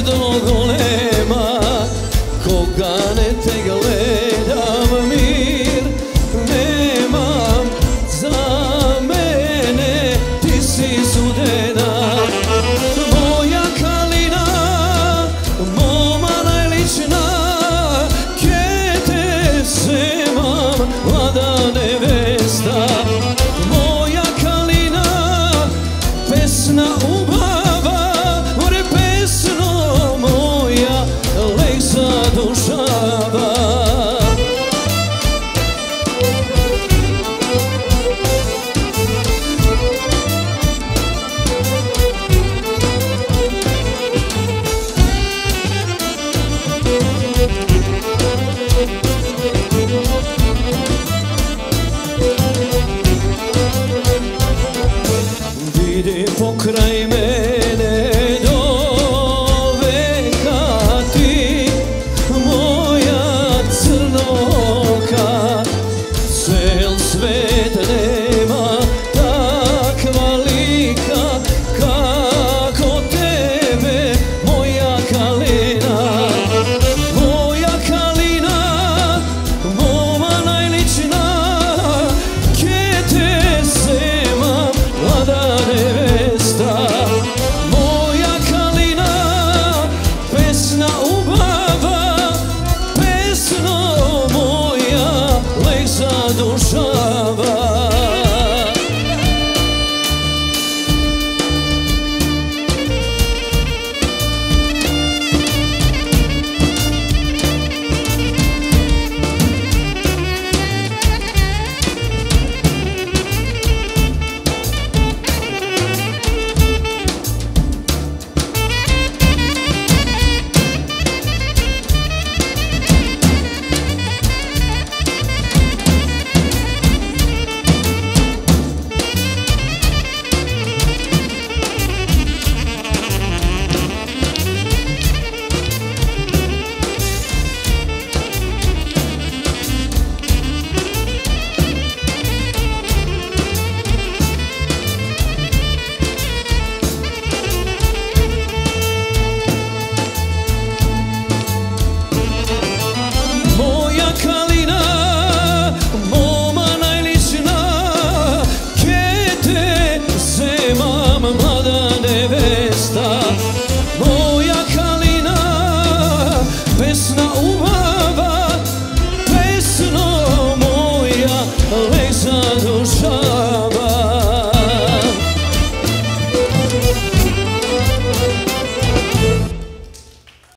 mnogo nema, koga ne te gledam mir nemam za mene, ti si sudena. Moja kalina, moma najlična, kje te zemam, mlada nevesta. Moja kalina, pesna ubava, more pesno moja, lek zadušava. Vidi pokraj mene do veka ti, moja crnoka, cel svet nema takva lika kako tebe, moja kalina. Moja kalina, moma najlična, kje te zemam, mlada nevesta. Moja kalina, pesna ubava, pesno moja, lek zadušava. Mlada nevesta, moja kalina, pesna ubava, pesno moja, lek zadušava.